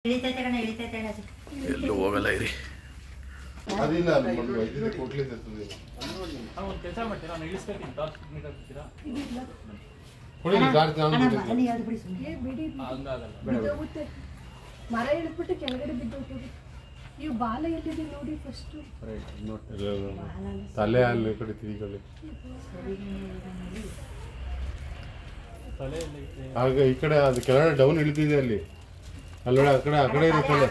ಎಲ್ಲೂ ಹೋಗಲ್ಲ ಇರಿ. ಅದಿಲ್ಲ ಮರ ಇಳಿದ್ಬಿಟ್ಟು ಕೆಳಗಡೆ ಬಿದ್ದು ಇವು ಬಾಲ ಎಲ್ಲಿದೆ ನೋಡಿ ಫಸ್ಟ್. ತಲೆ ಅಲ್ಲಿ ಕಡೆ ತಿರುಗಲಿ. ಆಗ ಈ ಕಡೆ ಅದು ಕೆಳಗಡೆ ಡೌನ್ ಇಳಿದಿದೆ ಅಲ್ಲಿ. ಅಲ್ಲೋಡೆ ಆ ಕಡೆ ಇದೆ ತಲೆ.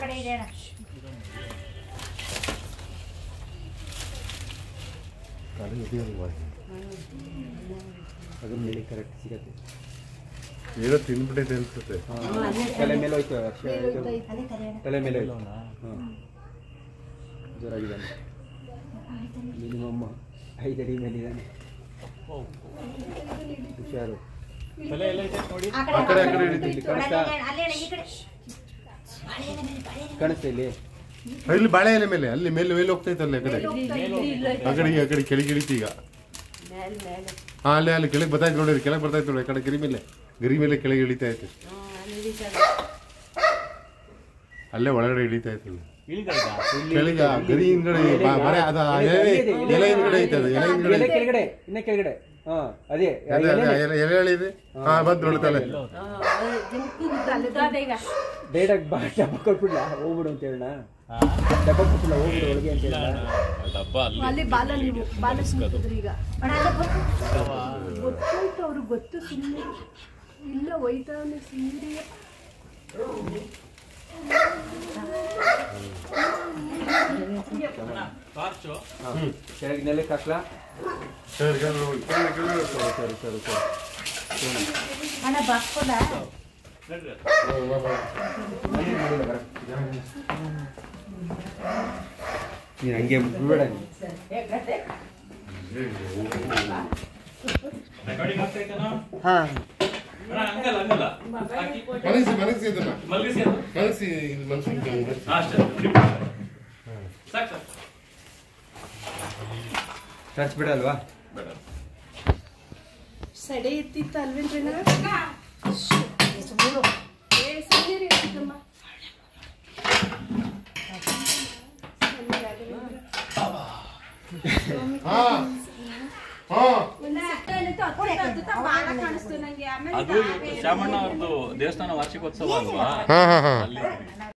ಅದ್ರ ಮೇಲೆ ಕರೆಕ್ಟ್ ಸಿಗತ್ತೆ. ಏನೋ ತಿಂದ್ಬಿಟ್ಟೈತೆ ಅನ್ಸುತ್ತೆ. ತಲೆ ಮೇಲೆ ಹೋಯ್ತು. ತಲೆ ಮೇಲೆ ಹೋಯ್ತು. ಜೋರಾಗಿದ್ದಾನೆ. ಮಿನಿಮಮ್ 5 ಅಡಿ ಮೇಲಿದ್ದಾನೆ. ಹುಷಾರು. ಆ ಕಡೆ ಕಾಣಿಸ್ತಾ ಇಲ್ಲಿ. ಇಲ್ಲಿ ಬಾಳೆ ಎಲೆ ಮೇಲೆ ಅಲ್ಲಿ ಮೇಲೆ ಮೇಲೆ ಹೋಗ್ತೈತಲ್ಲ. ಆ ಕಡೆ ಕೆಳಗೆ ಇಳಿತು ಈಗ. ಹಾ ಅಲ್ಲಿ ಕೆಳಗೆ ಬರ್ತಾಯ್ತು ನೋಡಿ. ಕೆಳಗೆ ಬರ್ತಾಯ್ತು ನೋಡಿ. ಆ ಕಡೆ ಗರಿ ಮೇಲೆ ಕೆಳಗೆ ಇಳಿತಾ ಇತ್ತು. ಅಲ್ಲೇ ಒಳಗಡೆ ಇಳಿತಾ ಇತ್ತು. ಕೆಳಗೆ ಗರಿ ಹಿಂದ್ಗಡೆ ಎಲೆ ಹಿಂದ್ಗಡೆ ಐತೆ. ಅದು ಎಲೆ ಹಿಂದ್ಗಡೆ ಕೆಳಗಡೆ ಇನ್ನ ಕೆಳಗಡೆ. ಅದೇ ಎಲೆ ಎಳಿದೆ. ಹಾ ಬಂದು ನೋಡ್ತಾಳೆ. ಡೈರೆಕ್ಟ್ ಡಬ್ಬ ಕೊಟ್ಬಿಡ್ಲ ಹೋಗ್ಬಿಡು ಅಂತ ಹೇಳೋಣ. ಡಬ್ಬ ಕೊಟ್ಬಿಡ್ಲ ಹೋಗ್ಬಿಡು ಒಳಗೆ ಅಂತ ಹೇಳ. ಅಲ್ಲಿ ಬಾಲ ನೀವು ಬಾಲ ಸುತ್ತಿದ್ರಿ ಈಗ ಗೊತ್ತಾಯ್ತು. ಅವ್ರಿಗೆ ಗೊತ್ತು. ಸುಮ್ಮನೆ ಇಲ್ಲ ಒಯ್ತಾನೆ ಸೀರೆ. ಕೆಳಗೆ ನೆಲಕ್ಕೆ ಹಾಕ್ಲಾ? ಸರಿ ನೀನು ಹಂಗೆ ಬಿಡ್ಬೇಡ. ಹಾಂ ಟಚ್ ಬಿಡಲ್ವಾ? ಸಡೆ ಎತ್ತಿತ್ತು ಅಲ್ವೇನ್ರಿ? ಅದು ಶ್ಯಾಮಣ್ಣ ಅವ್ರದ್ದು ದೇವಸ್ಥಾನ ವಾರ್ಷಿಕೋತ್ಸವ ಅಲ್ವಾ?